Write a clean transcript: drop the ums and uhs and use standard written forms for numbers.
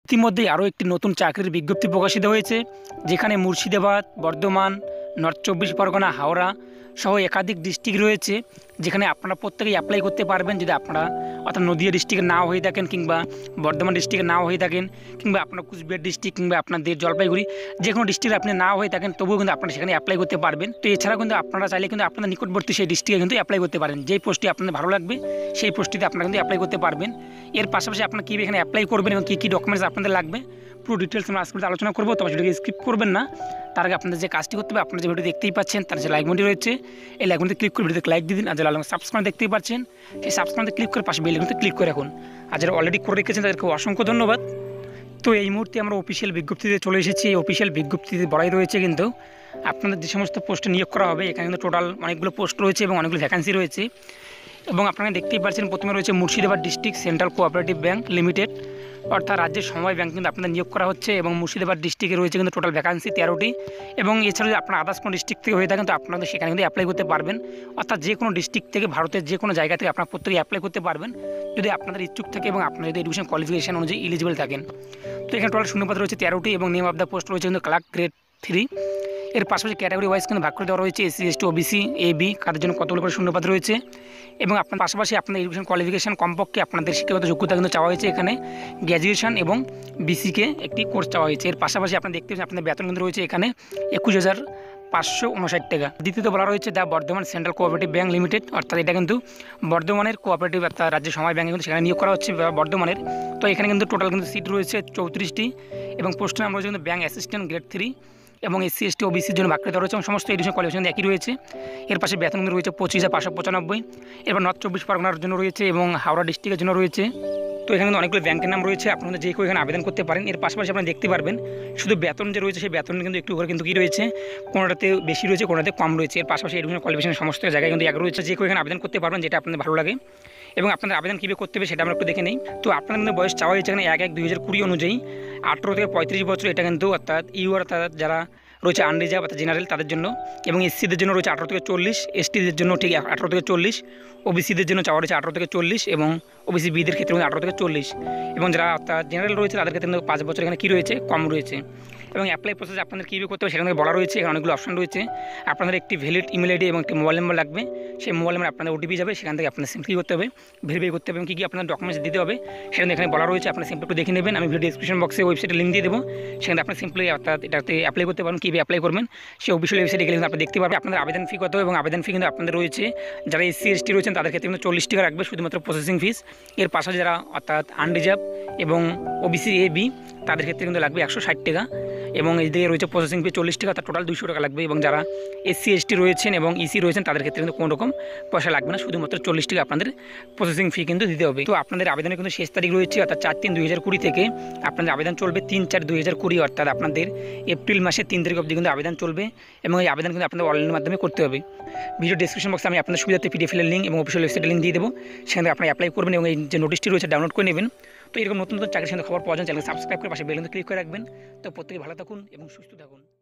ইতিমধ্যেই আরও একটি নতুন চাকরির বিজ্ঞপ্তি প্রকাশিত হয়েছে, যেখানে মুর্শিদাবাদ, বর্ধমান, নর্থ 24 পরগনা, হাওড়া সহ একাধিক ডিস্ট্রিক্ট রয়েছে, যেখানে আপনারা প্রত্যেকেই অ্যাপ্লাই করতে পারবেন। যদি আপনারা অর্থাৎ নদীয়া ডিস্ট্রিক্টের নাও হয়ে থাকেন, কিংবা বর্ধমান ডিস্ট্রিক্টের নাও হয়ে থাকেন, কিংবা আপনার কুচবিহার ডিস্ট্রিক্ট, কিংবা আপনাদের জলপাইগুড়ি, যে কোনো ডিস্ট্রিক্টে আপনি নাও হয়ে থাকেন, তবুও কিন্তু আপনারা সেখানে অ্যাপ্লাই করতে পারবেন। তো এছাড়াও কিন্তু আপনারা চাইলে কিন্তু আপনাদের নিকটবর্তী সেই ডিস্ট্রিক্টে কিন্তু অ্যাপ্লাই করতে পারেন। যেই পোস্টটি আপনাদের ভালো লাগবে সেই পোস্টটিতে আপনারা কিন্তু অ্যাপ্লাই করতে পারবেন। এর পাশাপাশি আপনারা কীভাবে এখানে অ্যাপ্লাই করবেন এবং কী কী ডকুমেন্টস আপনাদের লাগবে পুরো ডিটেলস আমরা আজকে আলোচনা করবো। তবে ভিডিওকে স্কিপ করবেন না। তার আগে আপনাদের যে কাজটি করতে হবে, আপনারা যে ভিডিও দেখতেই পাচ্ছেন তার যে লাইক বাটনটি রয়েছে, এই লাইক বাটনটি ক্লিক করে ভিডিওতে লাইক দিয়ে দিন। আর যারা সাবস্ক্রাইব দেখতেই পাচ্ছেন সেই সাবস্ক্রাইবতে ক্লিক করে পাশে বেল আইকনটি ক্লিক করে রাখুন। আর যারা অলরেডি করে রেখেছেন তাদেরকে অসংখ্য ধন্যবাদ। তো এই মুহূর্তে আমরা অফিসিয়াল বিজ্ঞপ্তিতে চলে এসেছি। এই অফিসিয়াল বিজ্ঞপ্তিতে বলাই রয়েছে কিন্তু আপনাদের যে সমস্ত পোস্টে নিয়োগ করা হবে, এখানে কিন্তু টোটাল অনেকগুলো পোস্ট রয়েছে এবং অনেকগুলো ভ্যাকেন্সি রয়েছে। এবং আপনারা দেখতেই পাচ্ছেন প্রথমে রয়েছে Murshidabad district central cooperative bank limited, অর্থাৎ রাজ্যের সমবায় ব্যাঙ্ক কিন্তু আপনাদের নিয়োগ করা হচ্ছে। এবং মুর্শিদাবাদ ডিস্ট্রিক্টে রয়েছে কিন্তু টোটাল ভ্যাকেন্সি 13টি। এবং এছাড়া যদি আপনার আদার্স কোনো ডিস্ট্রিক্ট থেকে হয়ে থাকেন তো আপনাদের সেখানে কিন্তু অ্যাপ্লাই করতে পারবেন। অর্থাৎ যে কোনো ডিস্ট্রিক্ট থেকে ভারতের যে কোনো জায়গা থেকে আপনারা প্রত্যেকে অ্যাপ্লাই করতে পারবেন যদি আপনাদের ইচ্ছুক থাকে এবং আপনার যদি এডুকেশন কোয়ালিফিকেশন অনুযায়ী এলিজিবল থাকেন। তো এখানে টোটাল শূন্যপদ রয়েছে 13টি এবং নেম অফ দ্য পোস্ট রয়েছে কিন্তু ক্লার্ক গ্রেড 3। এর পাশাপাশি ক্যাটাগরি ওয়াইজ কিন্তু ভাগ করে দেওয়া রয়েছে এসসি, এসটি, ওবিসি, এবি কাদের জন্য কতগুলো করে শূন্যপদ রয়েছে। এবং আপনার পাশাপাশি আপনার এডুকেশন কোয়ালিফিকেশন কমপক্ষে আপনাদের শিক্ষাগত যোগ্যতা কিন্তু চাওয়া হয়েছে। এখানে গ্র্যাজুয়েশন এবং বিসিকে একটি কোর্স চাওয়া হয়েছে। এর পাশাপাশি আপনারা দেখতে পাচ্ছেন আপনাদের বেতন কিন্তু রয়েছে এখানে 21,559 টাকা। দ্বিতীয়ত বলা রয়েছে the Bardhaman central cooperative bank limited, অর্থাৎ এটা কিন্তু বর্ধমানের কোঅপারেটিভ অর্থাৎ রাজ্যের সময় ব্যাঙ্কে কিন্তু সেখানে নিয়োগ করা হচ্ছে বর্ধমানের। তো এখানে কিন্তু টোটাল কিন্তু সিট রয়েছে 34টি এবং পোস্টের নাম রয়েছে কিন্তু ব্যাঙ্ক অ্যাসিস্ট্যান্ট গ্রেড 3 এবং এসসি, এসটি, ওবিসির জন্য ভাগ করে দেওয়া রয়েছে এবং সমস্ত এডুকেশন কোয়ালিফিকেশন একই রয়েছে। এর পাশে বেতন কিন্তু রয়েছে 25,595। এবার নর্থ 24 পরগনার জন্য রয়েছে এবং হাওড়া ডিস্ট্রিক্টের জন্য রয়েছে। তো এখানে কিন্তু অনেকগুলো ব্যাংকের নাম রয়েছে, আপনাদের যে কেউ এখানে আবেদন করতে পারেন। এর পাশাপাশি আপনারা দেখতে পারবেন শুধু বেতন যে রয়েছে সেই বেতন কিন্তু একটু করে কিন্তু কী রয়েছে, কোনোটাতে বেশি রয়েছে, কোনোটাতে কম রয়েছে। এর পাশাপাশি এডুকেশন কোয়ালিফিকেশন সমস্ত জায়গায় কিন্তু এক রয়েছে। যে কেউ এখানে আবেদন করতে পারবেন যেটা আপনাদের ভালো লাগে। এবং আপনাদের আবেদন কীভাবে করতে হবে সেটা আমরা একটু দেখে নেই। তো আপনাদের কিন্তু বয়স চাওয়া হয়েছে এখানে 1/1/2020 অনুযায়ী 18 থেকে 35 বছর, এটা কিন্তু অর্থাৎ অর্থাৎ যারা রয়েছে আনরিজার্ভ অর্থাৎ জেনারেল তাদের জন্য, এবং এসসিদের জন্য রয়েছে 18 থেকে 40, এসটিদের জন্য ঠিক 18 থেকে 40, ওবিসিদের জন্য চাওয়া রয়েছে 18 থেকে 40 এবং ওবিসি বিদের ক্ষেত্রে 18 থেকে 40। এবং যারা অর্থাৎ জেনারেল রয়েছে তাদের ক্ষেত্রে কিন্তু 5 বছর এখানে কী রয়েছে, কম রয়েছে। এবং অ্যাপ্লাই প্রসেস আপনাদের কীভাবে করতে হবে সেখানে বলা রয়েছে। এখানে অনেকগুলো অপশন রয়েছে। আপনাদের একটি ভ্যালিড ইমেল আইডি এবং একটি মোবাইল নাম্বার লাগবে। সেই মোবাইল নাম্বার আপনাদের ওটিপি যাবে, সেখান থেকে আপনাদের সিম্পলি করতে হবে, ভেরিফাই করতে হবে এবং কী কী আপনার ডকুমেন্টস দিতে হবে সেখানে এখানে বলা রয়েছে। আপনার সিম্পলি একটু দেখে নেবেন। আমি ভিডিও ডিসক্রিপশন বক্সে ওয়েবসাইটের লিঙ্ক দিয়ে দেবো, সেখানে আপনার সিম্পলি অর্থাৎ এটাতে অ্যাপ্লাই করতে পারেন। কীভাবে অ্যাপ্লাই করবেন সেই অফিসিয়াল ওয়েবসাইটে গেলে আপনি দেখতে পাবেন আপনাদের আবেদন ফি কত। এবং আবেদন ফি কিন্তু আপনাদের রয়েছে যারা এসসি, এসটি রয়েছেন তাদের ক্ষেত্রে কিন্তু 40 টাকা রাখবে শুধুমাত্র প্রসেসিং ফিস। এর পাশাপাশি যারা অর্থাৎ আনরিজার্ভ এবং ওবিসি এবি তাদের ক্ষেত্রে কিন্তু লাগবে 160 টাকা এবং এদিকে রয়েছে প্রসেসিং ফি 40 টাকা, তার টোটাল 200 টাকা লাগবে। এবং যারা এসসি, এসটি রয়েছেন এবং ইসি রয়েছেন তাদের ক্ষেত্রে কিন্তু কোনো রকম পয়সা লাগবে না, শুধুমাত্র 40 টাকা আপনাদের প্রসেসিং ফি কিন্তু দিতে হবে। তো আপনাদের আবেদনের কিন্তু শেষ তারিখ রয়েছে অর্থাৎ 4/3/2020 থেকে আপনাদের আবেদন চলবে 3/4/2020, অর্থাৎ আপনাদের এপ্রিল মাসের 3 তারিখ অবধি কিন্তু আবেদন চলবে। এবং এই আবেদন কিন্তু আপনাদের অনলাইনের মাধ্যমে করতে হবে। ভিডিও ডিসক্রিপশন বক্সে আমি আপনাদের সুবিধাতে পিডিএফ এর লিঙ্ক এবং অফিসিয়াল ওয়েবসাইটের লিঙ্ক দিয়ে দেবো, সেখানে আপনারা অ্যাপ্লাই করবেন এবং এই যে নোটিশটি রয়েছে ডাউনলোড করে নেবেন। তো এরকম নতুন নতুন চাকরির সাথে খবর পাওয়ার জন্য চ্যানেল সাবস্ক্রাইব করে পাশে বেল আইকনটি ক্লিক করে রাখবেন। তো প্রত্যেকে ভালো থাকুন এবং সুস্থ থাকুন।